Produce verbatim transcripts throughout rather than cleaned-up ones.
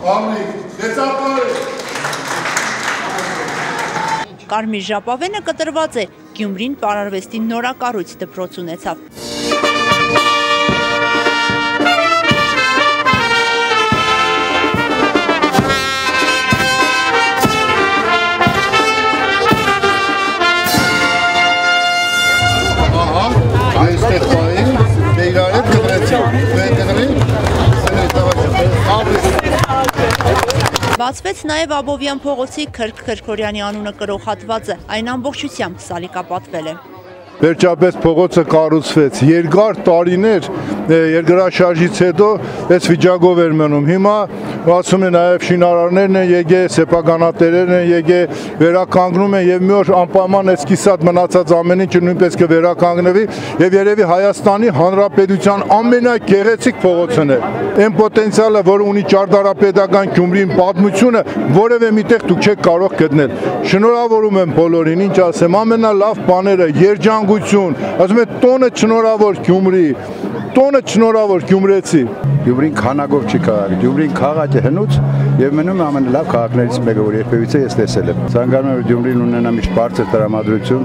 Կարմիր ժապավենը կտրված է, Գյումրին պարարվեստի նորակառույց դպրոց ունեցավ։ Բացվեց նաև Աբովյան փողոցի Քրկ Քրքորյանի անունը կրող հատվածը, այն ամբողջությամբ սալիկապատվել է։ Վերջապես փողոցը կառուցվեց, երկար տարիներ երկրաշարժից հետո այս վիճակով էր մնում, հիմա ասում են նաև շինարարներն են եկել, սեփականատերերն են եկել, վերականգնում են եւ մի օր անպայման այս կիսատ մնացած ամեն ինչը նույնպես կվերականգնվի եւ երևի Հայաստանի Հանրապետության ամենագեղեցիկ փողոցն է։ Այն պոտենցիալը, որ ունի ճարտարապետական Գյումրին պատմությունը, որևէ միտեղ դուք չեք կարող գտնել։ Շնորհավորում եմ բոլորին, ինչ ասեմ, ամենալավ բաները երջանկություն, ասում եմ տոնը շնորհավոր Գյումրի, տոնը շնորհավոր գյումրեցի։ Գյումրին քանակով չի քաղաք, Գյումրին քաղաք է հնուց եւ մնում է ամենալավ քաղաքներից մեկը, որ երբևիցե ես տեսել եմ։ Ցանկանում եմ Գյումրին ունենա միշտ բարձր տրամադրություն,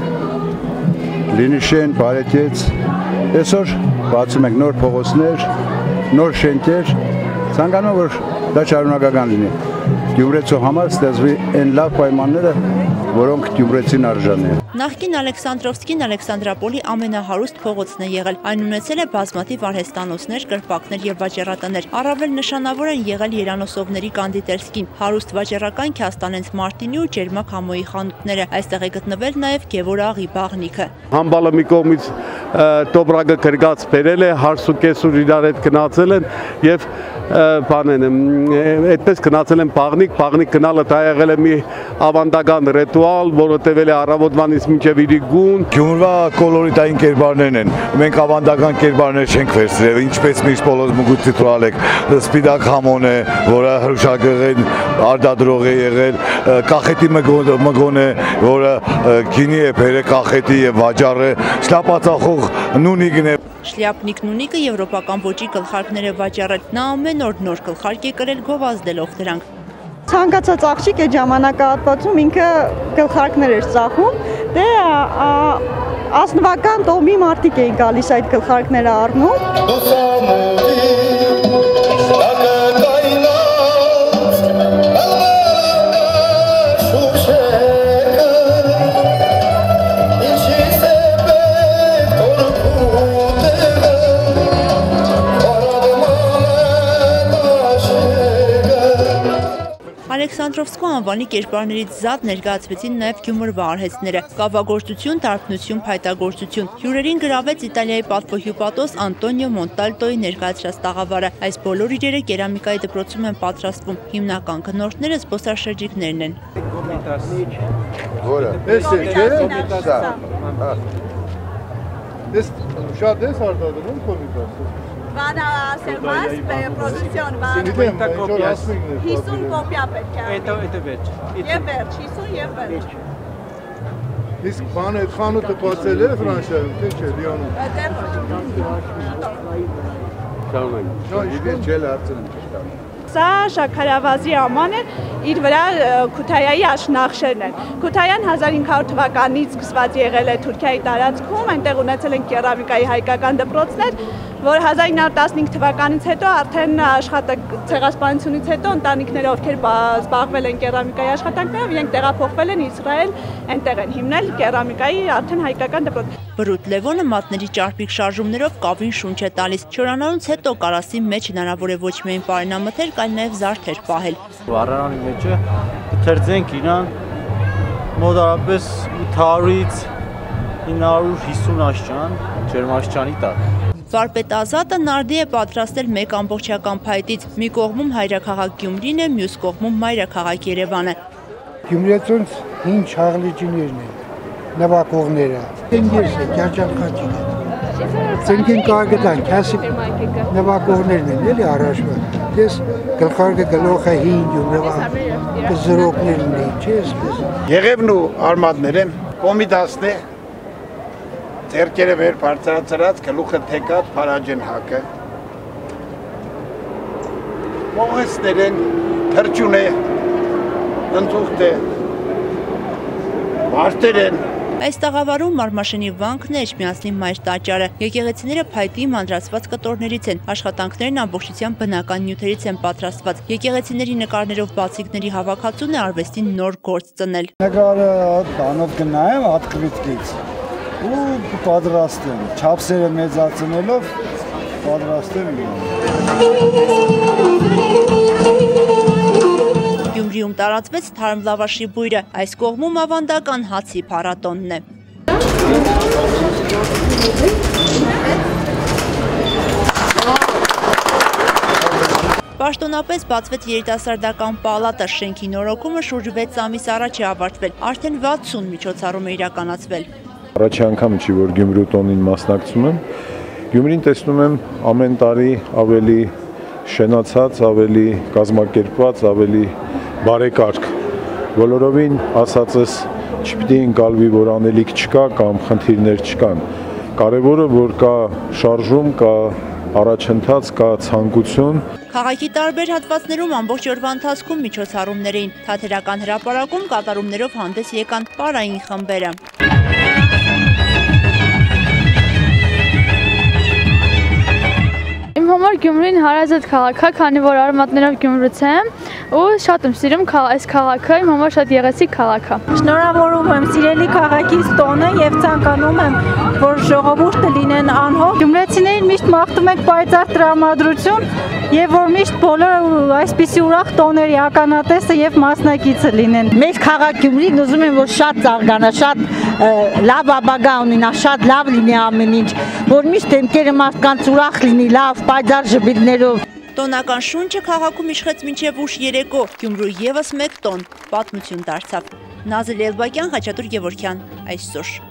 լինի շեն, բարեկեց։ Այսօր բացում ենք նոր փողոցներ, նոր շենքեր, ցանկանում եմ որ դա շարունակական լինի։ Գյումրեցու համար ստեղծվի այն լավ պայմանները, որոնք գյումրեցին արժան են։ Նախկին Ալեքսանդրովսկին Ալեքսանդրապոլի ամենահարուստ փողոցն է եղել։ Այն ունեցել է բազմաթիվ արհեստանոցներ, կրպակներ եւ վաճառականներ։ Առավել նշանավոր են եղել Երանոսովների կանդիտերսկին, հարուստ վաճառական Քյաստանենց Մարտինի ու Ջերմակ Համոյի խանութները։ Այստեղ է գտնվել նաեւ Գևորաղի բաղնիքը։ Համբալը մի կողմից տոբրագը կրգած բերել է, հարս ու կեսուր իրար հետ գնացել են եւ բանեն այդպես գնացել են բաղնիկ, բաղնիկ գնալը դա եղել է մի ավանդական ռիտուալ, որը տևել է առավոտվանից մինչև իրիկուն։ Գյումրվա կոլորիտային կերպարներն են, մենք ավանդական կերպարներ չենք վերցրել, ինչպես միշտ բոլոր մուգուտի տուալեք, սպիտակ համոն է, որը հրուշագեղեն արտադրող է եղել, կախետի մգոն է, որը գինի է բերել կախետի եւ վաճառը, շլապացախող նունիկն է։ Շլյապնիկ նունիկը եվրոպական ոճի գլխարկներ է վաճառել, նա ամեն օր նոր գլխարկ է կրել գովազդելով դրանք։ Ցանկացած աղջիկ այդ ժամանակահատվածում ինքը գլխարկներ էր ծախում, դե ազնվական տոմի մարդիկ էին գալիս այդ գլխարկները առնում։ Ալեքսանդրովսկու անվանի կերպարներից զատ ներկայացվեցին նաև Գյումրվա արհեստները՝ կավագործություն, դարբնություն, փայտագործություն։ Հյուրերին գրավեց Իտալիայի պատվոհյուպատոս Անտոնիո Մոնտալտոյի ներկայացրած տաղավարը։ Այս բոլոր իրերը կերամիկայի դպրոցում են պատրաստվում։ Հիմնական գնորդները զբոսաշրջիկներն են։ Որը։ Էս է, չէ՞։ Էս շատ էս արտադրում կոմիտասը։ Van a hacer más producción, van cincuenta copias. հիսուն կոպիա պետք է։ Это это վերջ։ Եվ վերջ, հիսուն եւ վերջ։ Իսկ բանը այդ խանութը բացել է Ֆրանսիայում, թե չէ, Լիոնում։ Դեռ Շարունակ։ Շա իշխել չել արցնում ճշտամ։ Սա Շաքարավազի աման է, իր վրա Քութայայի աշնախշերն են։ Քութայան հազար հինգ հարյուր թվականից սկսված եղել է Թուրքիայի տարածքում, այնտեղ ունեցել են կերամիկայի հայկական դպրոցներ, որ հազար ինը հարյուր տասնհինգ թվականից հետո արդեն աշխատակ ցեղասպանությունից հետո ընտանիքները ովքեր զբաղվել են կերամիկայի աշխատանքներով, իրենք տեղափոխվել են Իսրայել, այնտեղ են հիմնել կերամիկայի արդեն հայկական դպրոց։ Բրուտ Լևոնը մատների ճարպիկ շարժումներով կավին շունչ է տալիս։ Չորանալուց հետո կարասի մեջ հնարավոր է ոչ միայն պարենամթեր, այլ նաև զարդեր պահել։ Առարանի մեջը թերձենք իրան մոտավորապես ութ հարյուրից ինը հարյուր հիսուն աշճան, ջերմաշճանի տակ։ Վարպետ Ազատը նարդի է պատրաստել մեկ ամբողջական փայտից։ Մի կողմում հայրաքաղաք Գյումրին է, մյուս կողմում մայրաքաղաք Երևանը։ Գյումրեցոնց հին շաղլիջիներն են, նվակողները, ընկերս է, կյարջալխաճին է։ Ծնկին կարգտան, կյասի նվակողներն են, էլի առաջվա։ Ես գլխարկը գլոխը հին Գյումրվա զրոկներն էին, չէ այսպես։ Եղևն ու արմատներ են, կոմիտասն է, ձերքերը վեր բարձրացրած, գլուխը թեկած, փարաջեն հակը։ Մողեսներ են, թրջուն է, ընթուղթ է, մարդեր են։ Այս տաղավարում Մարմաշենի վանքն է, Էջմիածնի մայր տաճարը։ Եկեղեցիները փայտի մանրացված կտորներից են, աշխատանքներն ամբողջությամբ բնական նյութերից են պատրաստված։ Եկեղեցիների նկարներով բացիկների հավաքածուն է արվեստին նոր գործ ծնել։ Նկարը բանով կնայեմ հատկվիտքից ու պատրաստեմ, չափսերը մեծացնելով պատրաստեմ։ Գյումրիում տարածվեց թարմ լավաշի բույրը, այս կողմում ավանդական հացի փառատոնն է։ Պաշտոնապես բացվեց երիտասարդական պալատը, շենքի նորոգումը շուրջ վեց ամիս առաջ է ավարտվել, արդեն վաթսուն միջոցառում է իրականացվել։ Առաջի անգամ չի, որ Գյումրու տոնին մասնակցում եմ, Գյումրին տեսնում եմ ամեն տարի ավելի շենացած, ավելի կազմակերպված, ավելի բարեկարգ, բոլորովին ասածս չպիտի ընկալվի, որ անելիք չկա կամ խնդիրներ չկան, կարևորը, որ կա շարժում, կա առաջընթաց, կա ցանկություն։ Քաղաքի տարբեր հատվածներում ամբողջ օրվա ընթացքում միջոցառումներ էին, թատերական հրապարակում կատարումներով հանդես եկան պարային խմբերը։ Իմ համար Գյումրին հարազատ քաղաք է, քանի որ արմատներով Գյումրուց եմ ու շատ եմ սիրում այս քաղաքը, իմ համար շատ գեղեցիկ քաղաք է։ Շնորհավորում եմ սիրելի քաղաքիս տոնը եւ ցանկանում եմ, որ ժողովուրդը լինեն անհոգ։ Գյումրեցիներին միշտ մաղթում ենք պայծառ տրամադրություն եւ որ միշտ բոլորը այսպիսի ուրախ տոների ականատեսը եւ մասնակիցը լինեն։ Մեր քաղաք Գյումրին ուզում եմ, որ շատ ծաղրանա, շատ լավ ապագա ունենա, շատ լավ լինի ամեն ինչ, որ միշտ դեմքերը մարդկանց ուրախ լինի, լավ, պայծառ ժպիտներով։ Տոնական շունչը քաղաքում իշխեց մինչև ուշ երեկո, Գյումրու եւս մեկ տոն պատմություն դարձավ։ Նազել Էլբակյան, Խաչատուր Գևորգյան, այսօր։